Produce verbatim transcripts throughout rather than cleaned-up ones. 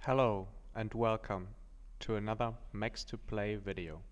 Hello and welcome to another Max to Play video.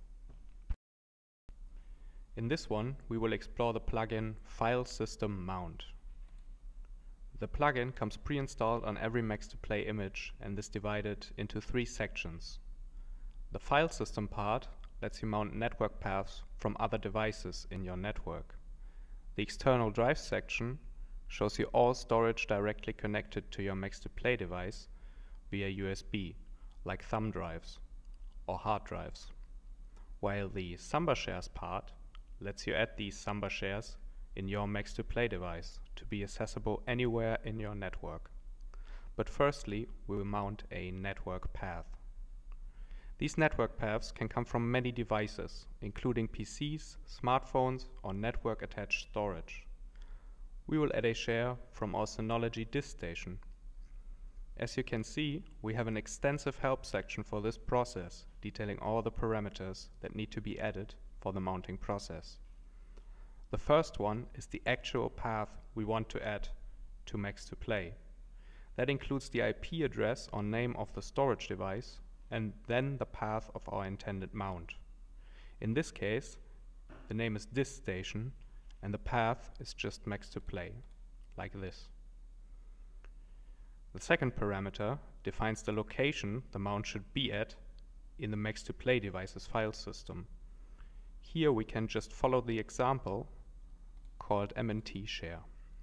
In this one we will explore the plugin Filesystem Mount. The plugin comes pre-installed on every Max to Play image and is divided into three sections. The file system part lets you mount network paths from other devices in your network. The external drive section shows you all storage directly connected to your Max to Play device via U S B, like thumb drives or hard drives, while the SambaShares part lets you add these SambaShares in your Max to Play device to be accessible anywhere in your network. But firstly, we will mount a network path. These network paths can come from many devices, including P Cs, smartphones, or network-attached storage. We will add a share from our Synology disk station. As you can see, we have an extensive help section for this process, detailing all the parameters that need to be added for the mounting process. The first one is the actual path we want to add to Max to Play. That includes the I P address or name of the storage device and then the path of our intended mount. In this case, the name is disk station and the path is just Max to Play, like this. The second parameter defines the location the mount should be at in the Max to Play device's file system. Here we can just follow the example called M and T share.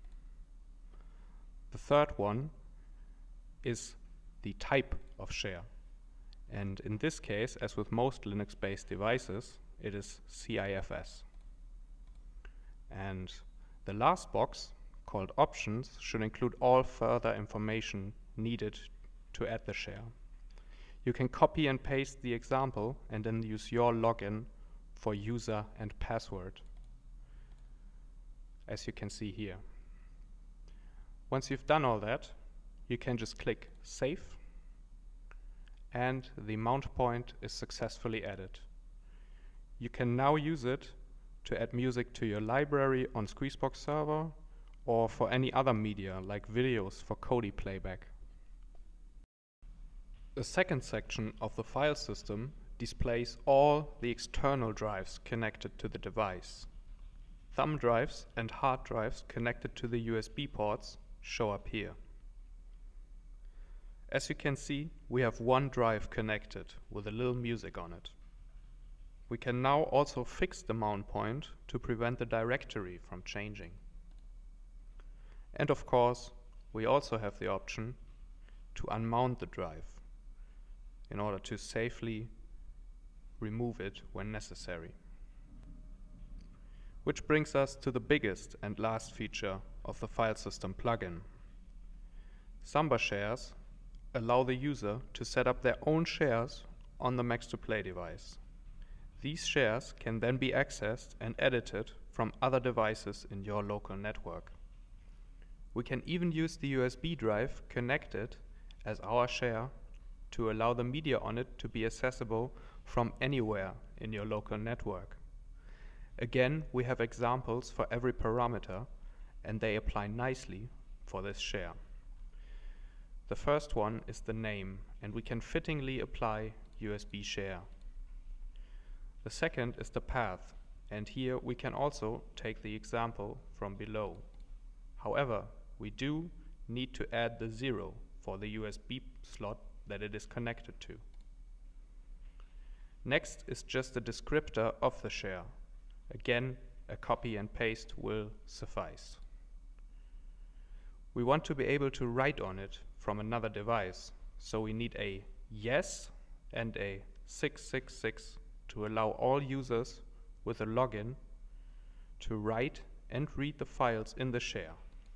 The third one is the type of share. And in this case, as with most Linux-based devices, it is C I F S. And the last box, called options, should include all further information needed to add the share. You can copy and paste the example and then use your login for user and password, as you can see here. Once you've done all that, you can just click Save and the mount point is successfully added. You can now use it to add music to your library on Squeezebox server or for any other media like videos for Kodi playback. The second section of the file system displays all the external drives connected to the device. Thumb drives and hard drives connected to the U S B ports show up here. As you can see, we have one drive connected with a little music on it. We can now also fix the mount point to prevent the directory from changing. And of course, we also have the option to unmount the drive in order to safely remove it when necessary. Which brings us to the biggest and last feature of the file system plugin. SambaShares allow the user to set up their own shares on the Max to Play device. These shares can then be accessed and edited from other devices in your local network. We can even use the U S B drive connected as our share to allow the media on it to be accessible from anywhere in your local network. Again, we have examples for every parameter and they apply nicely for this share. The first one is the name and we can fittingly apply U S B share. The second is the path and here we can also take the example from below. However, we do need to add the zero for the U S B slot that it is connected to. Next is just a descriptor of the share. Again, a copy and paste will suffice. We want to be able to write on it from another device, so we need a yes and a six six six to allow all users with a login to write and read the files in the share.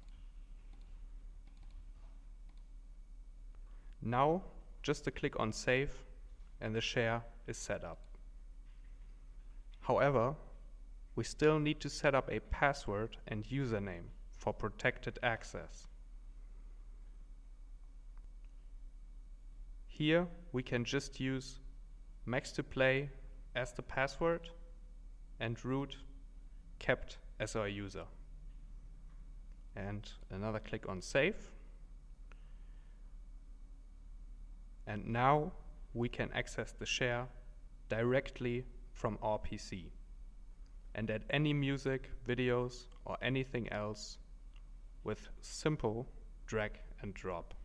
Now, just a click on Save and the share is set up. However, we still need to set up a password and username for protected access. Here we can just use Max to Play as the password and root kept as our user. And another click on Save. And now we can access the share directly from our P C and add any music, videos, or anything else with simple drag and drop.